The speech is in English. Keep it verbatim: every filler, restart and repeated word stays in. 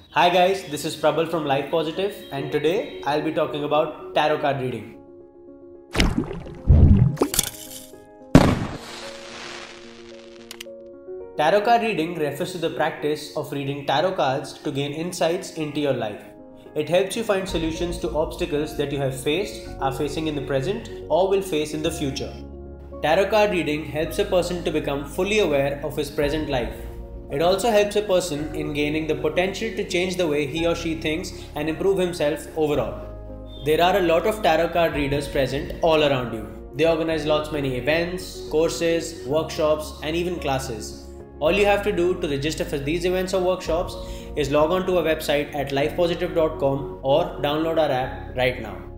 Hi guys, this is Prabal from Life Positive, and today I'll be talking about tarot card reading. Tarot card reading refers to the practice of reading tarot cards to gain insights into your life. It helps you find solutions to obstacles that you have faced, are facing in the present, or will face in the future. Tarot card reading helps a person to become fully aware of his present life. It also helps a person in gaining the potential to change the way he or she thinks and improve himself overall. There are a lot of tarot card readers present all around you. They organize lots many events, courses, workshops, and even classes. All you have to do to register for these events or workshops is log on to our website at life positive dot com or download our app right now.